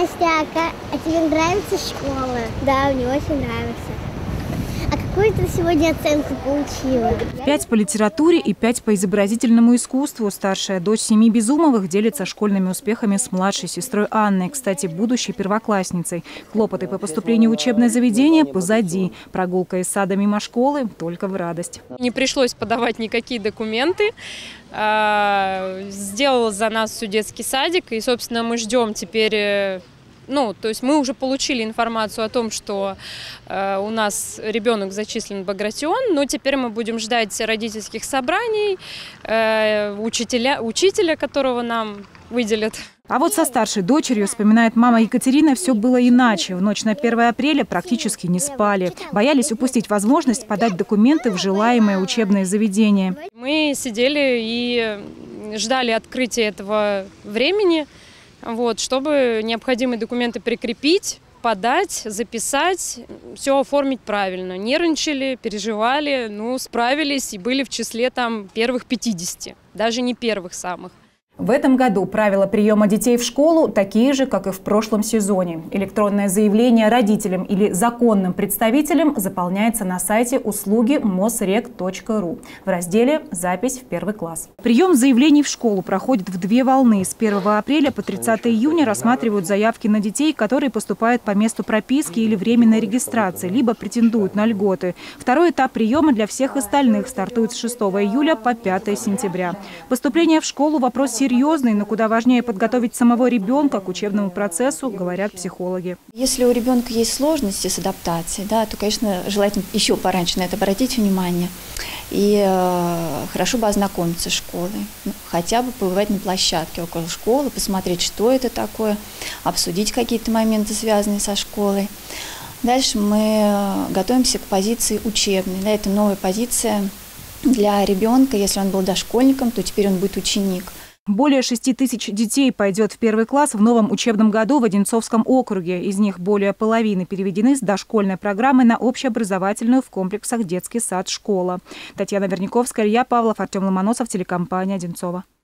Настя, а тебе нравится школа? Да, мне очень нравится. А какую ты сегодня оценку получила? 5 по литературе и 5 по изобразительному искусству. Старшая дочь семьи Безумовых делится школьными успехами с младшей сестрой Анной, кстати, будущей первоклассницей. Хлопоты по поступлению в учебное заведение позади. Прогулка из сада мимо школы только в радость. Не пришлось подавать никакие документы. Сделал за нас всю детский садик. И, собственно, мы ждем теперь... то есть мы уже получили информацию о том, что у нас ребенок зачислен в Багратион, но теперь мы будем ждать родительских собраний, учителя, которого нам выделят. А вот со старшей дочерью, вспоминает мама Екатерина, все было иначе. В ночь на 1 апреля практически не спали. Боялись упустить возможность подать документы в желаемое учебное заведение. Мы сидели и ждали открытия этого времени, чтобы необходимые документы прикрепить, подать, записать, все оформить правильно. Нервничали, переживали, справились и были в числе первых 50, даже не первых самых. В этом году правила приема детей в школу такие же, как и в прошлом сезоне. Электронное заявление родителям или законным представителям заполняется на сайте услуги mosrec.ru в разделе «Запись в первый класс». Прием заявлений в школу проходит в 2 волны. С 1 апреля по 30 июня рассматривают заявки на детей, которые поступают по месту прописки или временной регистрации, либо претендуют на льготы. Второй этап приема для всех остальных стартует с 6 июля по 5 сентября. Поступление в школу – вопрос серьезный, но куда важнее подготовить самого ребенка к учебному процессу, говорят психологи. Если у ребенка есть сложности с адаптацией, то, конечно, желательно еще пораньше на это обратить внимание. И хорошо бы ознакомиться с школой, хотя бы побывать на площадке около школы, посмотреть, что это такое, обсудить какие-то моменты, связанные со школой. Дальше мы готовимся к позиции учебной. Это новая позиция для ребенка. Если он был дошкольником, то теперь он будет ученик. Более 6 тысяч детей пойдет в 1 класс в новом учебном году в Одинцовском округе. Из них более половины переведены с дошкольной программы на общеобразовательную в комплексах детский сад, школа. Татьяна Верняковская, Илья Павлов, Артем Ломоносов, телекомпания «Одинцово».